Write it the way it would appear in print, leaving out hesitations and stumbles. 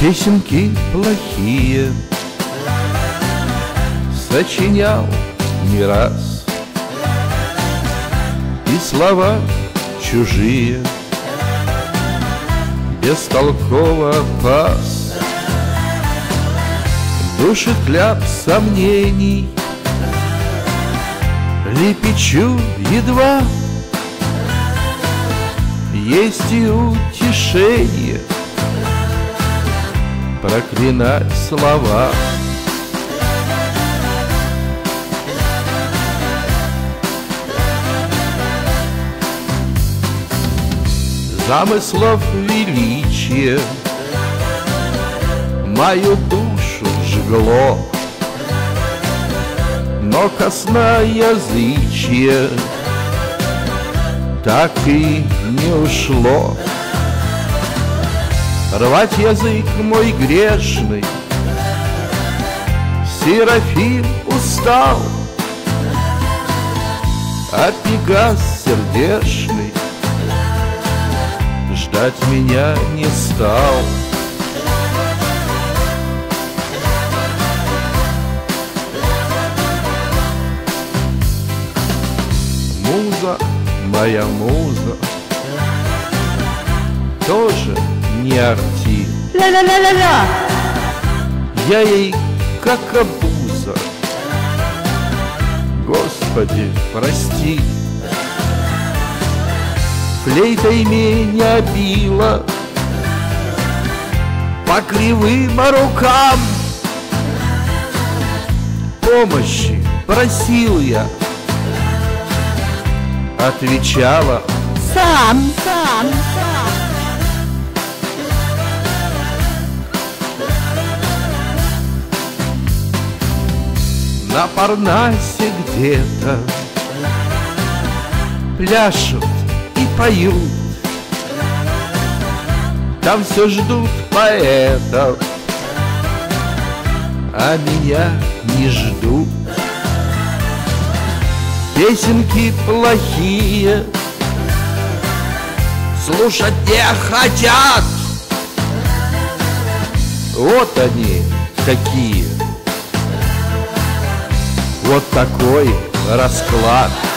Песенки плохие сочинял не раз, и слова чужие бестолково пас. Души хляб сомнений лепечу едва, есть и утешение проклинать слова. Замыслов величие мою душу жгло, но косноязычие так и не ушло. Рвать язык мой грешный Серафим устал, а Пегас сердечный ждать меня не стал. Муза, моя муза, тоже не арти. Ля-ля-ля-ля-ля! Я ей как обуза, Господи, прости. Флейтой меня била по кривым рукам, помощи просил я, отвечала: Сам. на Парнасе где-то пляшут и поют, там все ждут поэтов, а меня не ждут. Песенки плохие слушать не хотят, вот они какие. Вот такой расклад.